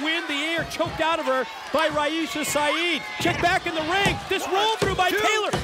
wind, the air choked out of her by Raisha Saeed. Check back in the ring. This roll through by Taylor.